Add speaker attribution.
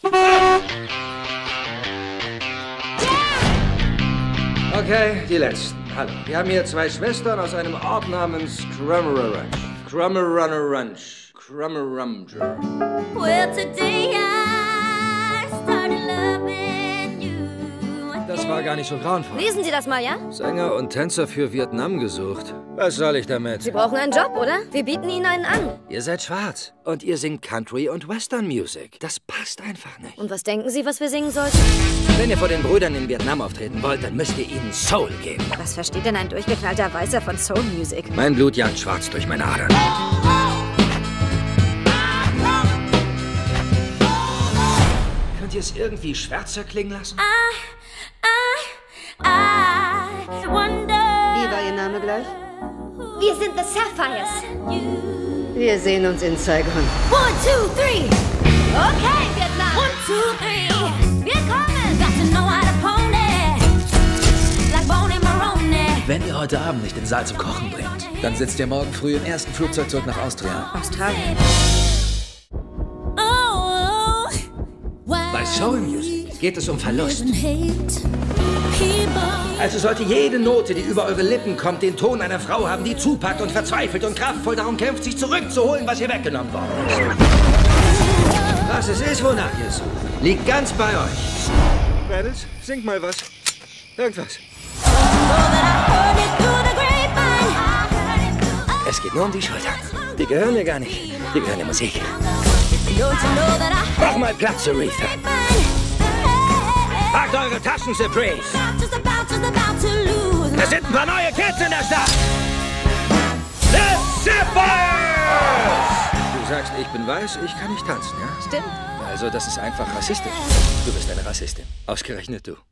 Speaker 1: Okay, die letzten. Hallo. Wir haben hier 2 Schwestern aus einem Ort namens Crummer Ranch. Crummer Ranch. Crummer.
Speaker 2: Well, today I started loving you.
Speaker 1: Das war gar nicht so grauenvoll.
Speaker 3: Lesen Sie das mal, ja?
Speaker 1: Sänger und Tänzer für Vietnam gesucht. Was soll ich damit?
Speaker 3: Sie brauchen einen Job, oder? Wir bieten Ihnen einen an.
Speaker 1: Ihr seid schwarz. Und ihr singt Country und Western Music. Das passt einfach nicht.
Speaker 3: Und was denken Sie, was wir singen sollten?
Speaker 1: Wenn ihr vor den Brüdern in Vietnam auftreten wollt, dann müsst ihr ihnen Soul geben.
Speaker 3: Was versteht denn ein durchgeknallter Weißer von Soul Music?
Speaker 1: Mein Blut jagt schwarz durch meine Adern. Könnt ihr es irgendwie schwärzer klingen lassen?
Speaker 2: I wonder.
Speaker 4: Wie war Ihr Name gleich?
Speaker 2: Wir sind the Sapphires.
Speaker 4: Wir sehen uns in Saigon.
Speaker 2: 1, 2, 3. Okay, Vietnam. 1, 2, 3. Wir kommen. Got to know how to pony. Like Boney Maroney.
Speaker 5: Wenn ihr heute Abend nicht den Saal zum Kochen bringt, dann sitzt ihr morgen früh im ersten Flugzeug zurück nach Austria.
Speaker 3: Australien.
Speaker 2: Oh,
Speaker 1: Bei Soul Music geht es um Verlust.
Speaker 2: hate people.
Speaker 1: Also sollte jede Note, die über eure Lippen kommt, den Ton einer Frau haben, die zupackt und verzweifelt und kraftvoll darum kämpft, sich zurückzuholen, was ihr weggenommen worden ist. Was es ist, wonach ihr sucht, liegt ganz bei euch. Mädels, singt mal was. Irgendwas. Es geht nur um die Schultern. Die gehören mir gar nicht. Die gehören der Musik. Mach mal Platz, Aretha. Packt eure Taschen, Supremes. Es sind ein paar neue Kids in der Stadt. The Sapphires! Du sagst, ich bin weiß, ich kann nicht tanzen, ja?
Speaker 3: Stimmt.
Speaker 1: Also, das ist einfach rassistisch. Du bist eine Rassistin. Ausgerechnet du.